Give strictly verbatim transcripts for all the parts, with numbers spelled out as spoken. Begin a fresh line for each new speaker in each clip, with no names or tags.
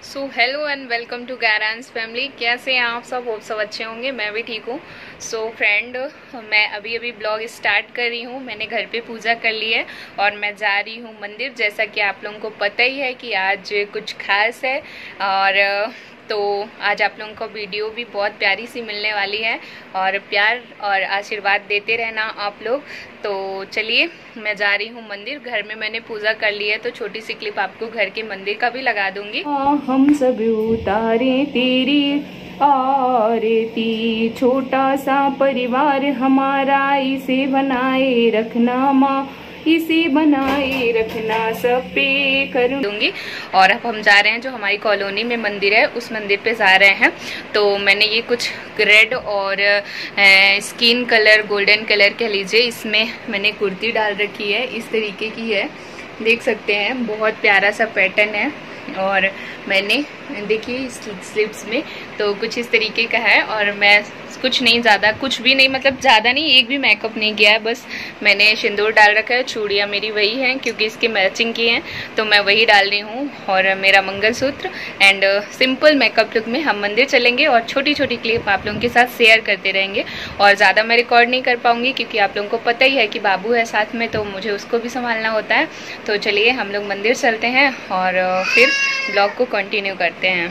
So hello and welcome to गारांस family. कैसे हैं आप सब? होप सब अच्छे होंगे, मैं भी ठीक हूँ। सो so, फ्रेंड, मैं अभी अभी ब्लॉग स्टार्ट कर रही हूँ। मैंने घर पे पूजा कर ली है और मैं जा रही हूँ मंदिर। जैसा कि आप लोगों को पता ही है कि आज कुछ खास है और तो आज आप लोगों को वीडियो भी बहुत प्यारी सी मिलने वाली है और प्यार और आशीर्वाद देते रहना आप लोग। तो चलिए, मैं जा रही हूँ मंदिर। घर में मैंने पूजा कर ली है तो छोटी सी क्लिप आपको घर के मंदिर का भी लगा दूंगी।
हम सब उतारे तेरी आरती, छोटा सा परिवार हमारा, इसे बनाए रखना माँ, इसे बनाए रखना, सब पे कर
दूंगी। और अब हम जा रहे हैं, जो हमारी कॉलोनी में मंदिर है उस मंदिर पे जा रहे हैं। तो मैंने ये कुछ रेड और स्किन कलर, गोल्डन कलर कह लीजिए, इसमें मैंने कुर्ती डाल रखी है। इस तरीके की है, देख सकते हैं, बहुत प्यारा सा पैटर्न है। और मैंने देखिए स्लिप्स में तो कुछ इस तरीके का है। और मैं कुछ नहीं, ज़्यादा कुछ भी नहीं, मतलब ज़्यादा नहीं, एक भी मेकअप नहीं किया है। बस मैंने सिंदूर डाल रखा है, चूड़ियाँ मेरी वही हैं क्योंकि इसके मैचिंग की हैं तो मैं वही डाल रही हूँ, और मेरा mangalsutra and simple makeup look में हम मंदिर चलेंगे और छोटी छोटी क्लिप आप लोगों के साथ शेयर करते रहेंगे। और ज़्यादा मैं रिकॉर्ड नहीं कर पाऊँगी क्योंकि आप लोगों को पता ही है कि बाबू है साथ में, तो मुझे उसको भी संभालना होता है। तो चलिए हम लोग मंदिर चलते हैं और फिर ब्लॉग को कंटिन्यू करते हैं।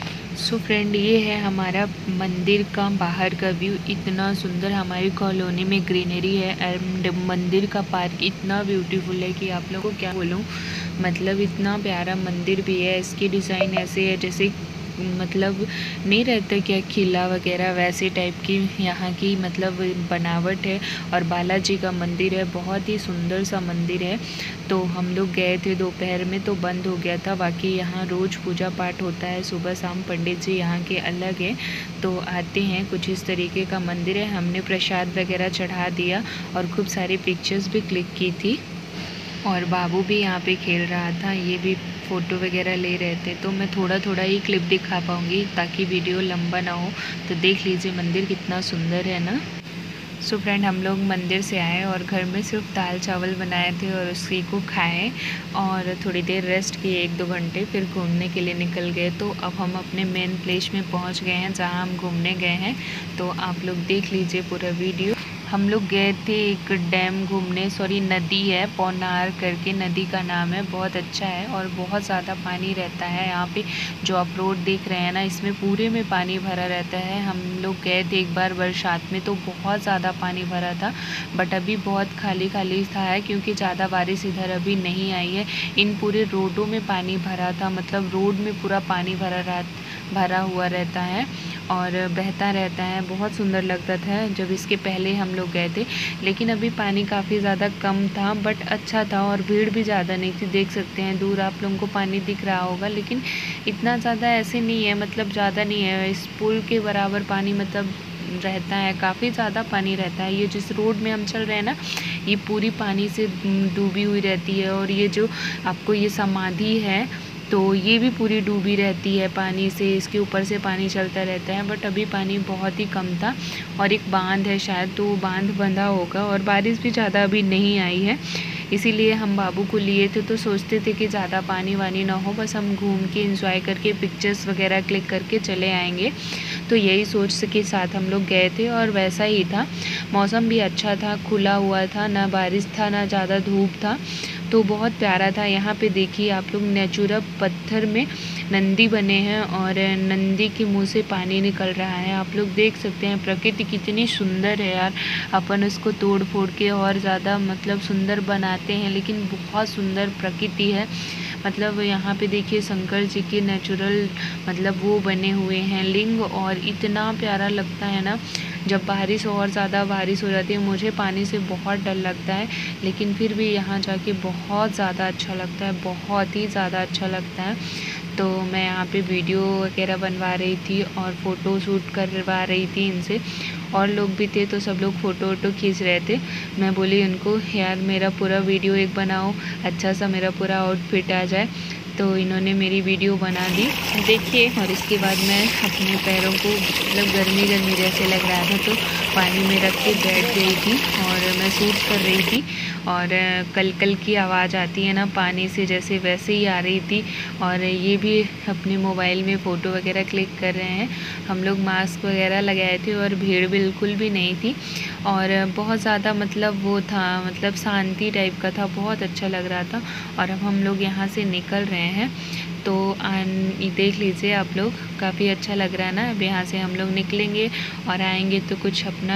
सो so फ्रेंड, ये है हमारा मंदिर का बाहर का व्यू। इतना सुंदर हमारी कॉलोनी में ग्रीनरी है एंड मंदिर का पार्क इतना ब्यूटीफुल है कि आप लोगों को क्या बोलूँ। मतलब इतना प्यारा मंदिर भी है। इसकी डिज़ाइन ऐसे है जैसे मतलब नहीं रहता क्या, किला वगैरह वैसे टाइप की यहाँ की मतलब बनावट है। और बालाजी का मंदिर है, बहुत ही सुंदर सा मंदिर है। तो हम लोग गए थे दोपहर में तो बंद हो गया था। बाकी यहाँ रोज़ पूजा पाठ होता है सुबह शाम। पंडित जी यहाँ के अलग है तो आते हैं। कुछ इस तरीके का मंदिर है। हमने प्रसाद वगैरह चढ़ा दिया और खूब सारी पिक्चर्स भी क्लिक की थी। और बाबू भी यहाँ पे खेल रहा था, ये भी फ़ोटो वगैरह ले रहे थे। तो मैं थोड़ा थोड़ा ही क्लिप दिखा पाऊँगी ताकि वीडियो लंबा ना हो। तो देख लीजिए मंदिर कितना सुंदर है ना। सो so फ्रेंड, हम लोग मंदिर से आए और घर में सिर्फ दाल चावल बनाए थे और उसी को खाएं और थोड़ी देर रेस्ट किए, एक दो घंटे, फिर घूमने के लिए निकल गए। तो अब हम अपने मेन प्लेस में पहुंच गए हैं जहां हम घूमने गए हैं। तो आप लोग देख लीजिए पूरा वीडियो। हम लोग गए थे एक डैम घूमने, सॉरी नदी है, पौनार करके नदी का नाम है। बहुत अच्छा है और बहुत ज़्यादा पानी रहता है यहाँ पे। जो आप रोड देख रहे हैं ना, इसमें पूरे में पानी भरा रहता है। हम लोग गए थे एक बार बरसात में तो बहुत ज़्यादा पानी भरा था, बट अभी बहुत खाली खाली था है क्योंकि ज़्यादा बारिश इधर अभी नहीं आई है। इन पूरे रोडों में पानी भरा था, मतलब रोड में पूरा पानी भरा रहा भरा हुआ रहता है और बहता रहता है। बहुत सुंदर लगता था जब इसके पहले हम लोग गए थे, लेकिन अभी पानी काफ़ी ज़्यादा कम था, बट अच्छा था और भीड़ भी ज़्यादा नहीं थी। देख सकते हैं दूर आप लोगों को पानी दिख रहा होगा, लेकिन इतना ज़्यादा ऐसे नहीं है, मतलब ज़्यादा नहीं है। इस पुल के बराबर पानी मतलब रहता है, काफ़ी ज़्यादा पानी रहता है। ये जिस रोड में हम चल रहे हैं ना, ये पूरी पानी से डूबी हुई रहती है। और ये जो आपको ये समाधि है तो ये भी पूरी डूबी रहती है पानी से, इसके ऊपर से पानी चलता रहता है। बट अभी पानी बहुत ही कम था और एक बांध है शायद, तो वो बांध बंधा होगा और बारिश भी ज़्यादा अभी नहीं आई है, इसीलिए हम बाबू को लिए थे। तो सोचते थे कि ज़्यादा पानी वानी ना हो, बस हम घूम के एंजॉय करके पिक्चर्स वगैरह क्लिक करके चले आएंगे। तो यही सोच के साथ हम लोग गए थे और वैसा ही था। मौसम भी अच्छा था, खुला हुआ था, ना बारिश था ना ज़्यादा धूप था, तो बहुत प्यारा था। यहाँ पे देखिए आप लोग, नेचुरल पत्थर में नंदी बने हैं और नंदी के मुंह से पानी निकल रहा है। आप लोग देख सकते हैं प्रकृति कितनी सुंदर है यार। अपन उसको तोड़ फोड़ के और ज़्यादा मतलब सुंदर बनाते हैं, लेकिन बहुत सुंदर प्रकृति है। मतलब यहाँ पे देखिए शंकर जी के नेचुरल मतलब वो बने हुए हैं लिंग, और इतना प्यारा लगता है ना। जब बारिश और ज़्यादा बारिश हो जाती है, मुझे पानी से बहुत डर लगता है, लेकिन फिर भी यहाँ जाके बहुत ज़्यादा अच्छा लगता है, बहुत ही ज़्यादा अच्छा लगता है। तो मैं यहाँ पे वीडियो वगैरह बनवा रही थी और फ़ोटो शूट करवा रही थी इनसे। और लोग भी थे तो सब लोग फ़ोटो वोटो खींच रहे थे। मैं बोली उनको, यार मेरा पूरा वीडियो एक बनाओ, अच्छा सा मेरा पूरा आउटफिट आ जाए। तो इन्होंने मेरी वीडियो बना दी देखिए। और इसके बाद मैं अपने पैरों को मतलब गर्मी गर्मी जैसे लग रहा था तो पानी में रख के बैठ गई थी और महसूस कर रही थी। और कल कल की आवाज़ आती है ना पानी से, जैसे वैसे ही आ रही थी। और ये भी अपने मोबाइल में फ़ोटो वगैरह क्लिक कर रहे हैं। हम लोग मास्क वगैरह लगाए थे और भीड़ बिल्कुल भी नहीं थी और बहुत ज़्यादा मतलब वो था, मतलब शांति टाइप का था, बहुत अच्छा लग रहा था। और अब हम लोग यहाँ से निकल रहे हैं तो देख लीजिए आप लोग, काफ़ी अच्छा लग रहा है ना। अब यहाँ से हम लोग निकलेंगे और आएंगे तो कुछ अपना।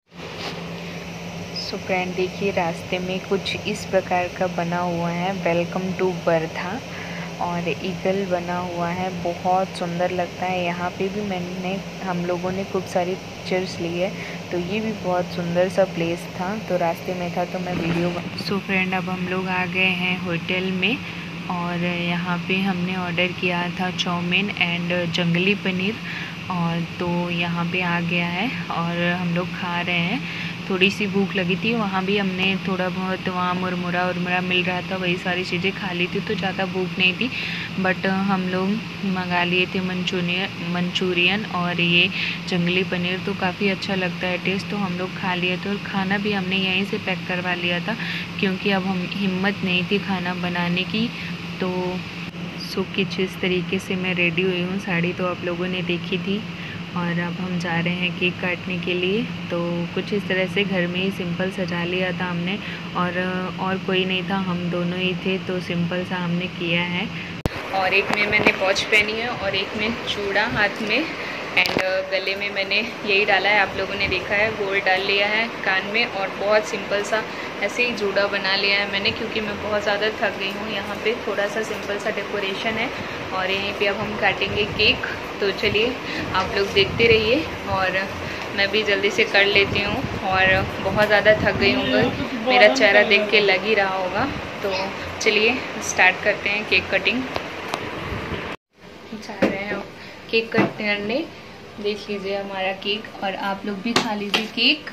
सो फ्रेंड देखिए, रास्ते में कुछ इस प्रकार का बना हुआ है, वेलकम टू वर्धा, और ईगल बना हुआ है, बहुत सुंदर लगता है। यहाँ पे भी मैंने हम लोगों ने खूब सारी पिक्चर्स ली है, तो ये भी बहुत सुंदर सा प्लेस था, तो रास्ते में था तो मैं वीडियो। सो फ्रेंड अब हम लोग आ गए हैं होटल में और यहाँ पे हमने ऑर्डर किया था चाउमीन एंड जंगली पनीर, और तो यहाँ पे आ गया है और हम लोग खा रहे हैं। थोड़ी सी भूख लगी थी, वहाँ भी हमने थोड़ा बहुत वहाँ मुरमुरा उरमुरा मिल रहा था, वही सारी चीज़ें खा ली थी, तो ज़्यादा भूख नहीं थी। बट हम लोग मंगा लिए थे मंचूरियन मंचूरियन और ये जंगली पनीर, तो काफ़ी अच्छा लगता है टेस्ट, तो हम लोग खा लिए थे। और खाना भी हमने यहीं से पैक करवा लिया था क्योंकि अब हम हिम्मत नहीं थी खाना बनाने की। तो सो कुछ इस तरीके से मैं रेडी हुई हूँ, साड़ी तो आप लोगों ने देखी थी। और अब हम जा रहे हैं केक काटने के लिए, तो कुछ इस तरह से घर में ही सिंपल सजा लिया था हमने, और और कोई नहीं था, हम दोनों ही थे, तो सिंपल सा हमने किया है।
और एक में मैंने वॉच पहनी है और एक में चूड़ा हाथ में, एंड गले में मैंने यही डाला है, आप लोगों ने देखा है, गोल्ड डाल लिया है कान में, और बहुत सिंपल सा ऐसे ही जूड़ा बना लिया है मैंने क्योंकि मैं बहुत ज़्यादा थक गई हूँ। यहाँ पे थोड़ा सा सिंपल सा डेकोरेशन है और यहीं पे अब हम काटेंगे केक। तो चलिए आप लोग देखते रहिए और मैं भी जल्दी से कर लेती हूँ, और बहुत ज़्यादा थक गई हूँ, मेरा चेहरा देख के लग ही रहा होगा। तो चलिए स्टार्ट करते हैं केक कटिंग। जा रहे हैं केक कट करने, देख लीजिए हमारा केक, और आप लोग भी खा लीजिए केक।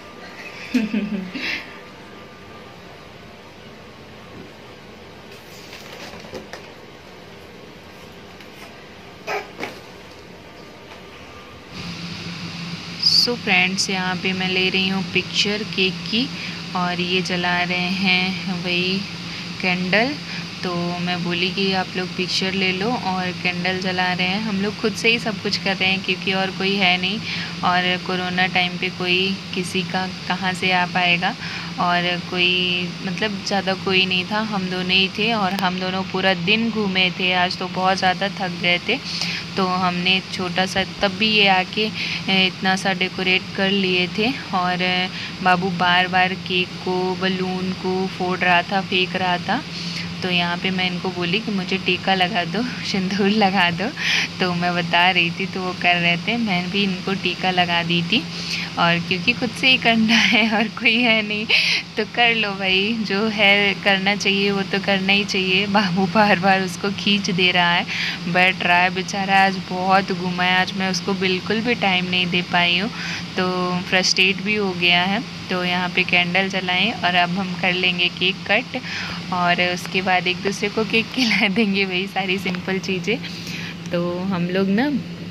सो फ्रेंड्स यहाँ पे मैं ले रही हूँ पिक्चर केक की, और ये जला रहे हैं वही कैंडल। तो मैं बोली कि आप लोग पिक्चर ले लो, और कैंडल जला रहे हैं। हम लोग खुद से ही सब कुछ कर रहे हैं क्योंकि और कोई है नहीं, और कोरोना टाइम पे कोई किसी का कहाँ से आ पाएगा, और कोई मतलब ज़्यादा कोई नहीं था, हम दोनों ही थे, और हम दोनों पूरा दिन घूमे थे। आज तो बहुत ज़्यादा थक गए थे, तो हमने छोटा सा, तब भी ये आके इतना सा डेकोरेट कर लिए थे। और बाबू बार बार केक को, बलून को फोड़ रहा था, फेंक रहा था। तो यहाँ पे मैं इनको बोली कि मुझे टीका लगा दो, सिंदूर लगा दो, तो मैं बता रही थी, तो वो कर रहे थे, मैं भी इनको टीका लगा दी थी। और क्योंकि खुद से ही करना है और कोई है नहीं, तो कर लो भाई, जो है करना चाहिए वो तो करना ही चाहिए। बाबू बार बार उसको खींच दे रहा है, बैठ रहा है बेचारा, आज बहुत घूमा है, आज मैं उसको बिल्कुल भी टाइम नहीं दे पाई हूँ, तो फ्रस्ट्रेट भी हो गया है। तो यहाँ पे कैंडल जलाएं और अब हम कर लेंगे केक कट, और उसके बाद एक दूसरे को केक खिला देंगे, वही सारी सिंपल चीज़ें। तो हम लोग ना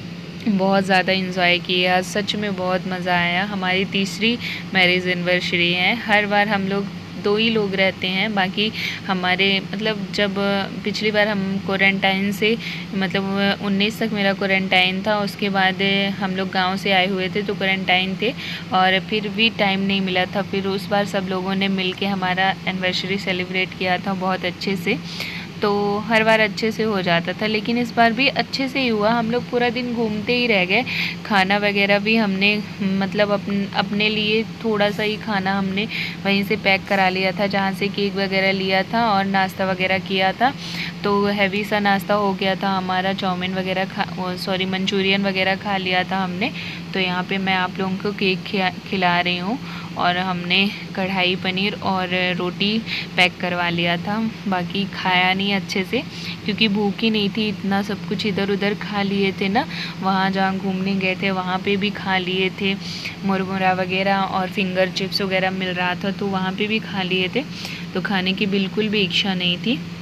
बहुत ज़्यादा इंजॉय किए आज, सच में बहुत मज़ा आया। हमारी तीसरी मैरिज एनिवर्सरी है, हर बार हम लोग दो ही लोग रहते हैं, बाकी हमारे मतलब जब पिछली बार हम क्वारंटाइन से मतलब उन्नीस तक मेरा क्वारंटाइन था, उसके बाद हम लोग गांव से आए हुए थे तो क्वारंटाइन थे, और फिर भी टाइम नहीं मिला था। फिर उस बार सब लोगों ने मिल के हमारा एनिवर्सरी सेलिब्रेट किया था बहुत अच्छे से, तो हर बार अच्छे से हो जाता था, लेकिन इस बार भी अच्छे से ही हुआ। हम लोग पूरा दिन घूमते ही रह गए, खाना वगैरह भी हमने मतलब अपन अपने लिए थोड़ा सा ही खाना हमने वहीं से पैक करा लिया था जहाँ से केक वगैरह लिया था, और नाश्ता वगैरह किया था, तो हैवी सा नाश्ता हो गया था हमारा। चाउमीन वगैरह खा सॉरी मंचूरियन वगैरह खा लिया था हमने। तो यहाँ पे मैं आप लोगों को केक खिला रही हूँ, और हमने कढ़ाई पनीर और रोटी पैक करवा लिया था, बाकी खाया नहीं अच्छे से क्योंकि भूख ही नहीं थी। इतना सब कुछ इधर उधर खा लिए थे ना, वहाँ जहाँ घूमने गए थे वहाँ पे भी खा लिए थे, मुरमुरा वगैरह और फिंगर चिप्स वगैरह मिल रहा था तो वहाँ पे भी खा लिए थे, तो खाने की बिल्कुल भी इच्छा नहीं थी।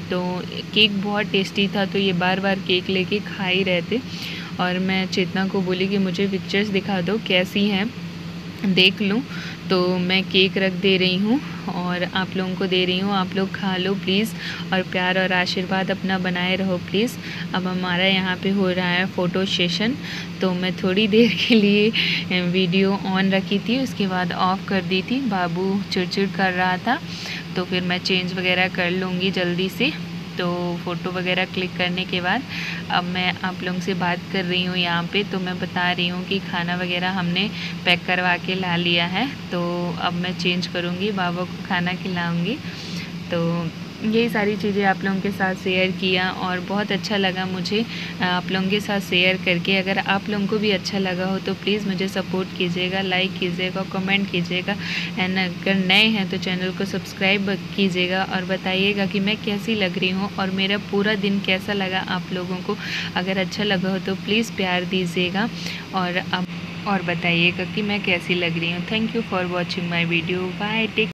तो केक बहुत टेस्टी था, तो ये बार बार केक लेके खा ही रहे थे। और मैं चेतना को बोली कि मुझे पिक्चर्स दिखा दो कैसी हैं, देख लूँ। तो मैं केक रख दे रही हूँ और आप लोगों को दे रही हूँ, आप लोग खा लो प्लीज़, और प्यार और आशीर्वाद अपना बनाए रहो प्लीज़। अब हमारा यहाँ पे हो रहा है फ़ोटो सेशन, तो मैं थोड़ी देर के लिए वीडियो ऑन रखी थी, उसके बाद ऑफ़ कर दी थी। बाबू चिड़चिड़ कर रहा था, तो फिर मैं चेंज वगैरह कर लूँगी जल्दी से। तो फ़ोटो वगैरह क्लिक करने के बाद अब मैं आप लोगों से बात कर रही हूँ यहाँ पे। तो मैं बता रही हूँ कि खाना वगैरह हमने पैक करवा के ला लिया है, तो अब मैं चेंज करूँगी, बाबा को खाना खिलाऊँगी। तो यही सारी चीज़ें आप लोगों के साथ शेयर किया और बहुत अच्छा लगा मुझे आप लोगों के साथ शेयर करके। अगर आप लोगों को भी अच्छा लगा हो तो प्लीज़ मुझे सपोर्ट कीजिएगा, लाइक कीजिएगा, कमेंट कीजिएगा, एंड अगर नए हैं तो चैनल को सब्सक्राइब कीजिएगा और बताइएगा कि मैं कैसी लग रही हूँ और मेरा पूरा दिन कैसा लगा आप लोगों को। अगर अच्छा लगा हो तो प्लीज़ प्यार दीजिएगा और अब और बताइएगा कि मैं कैसी लग रही हूँ। Thank you for watching my video. Bye, take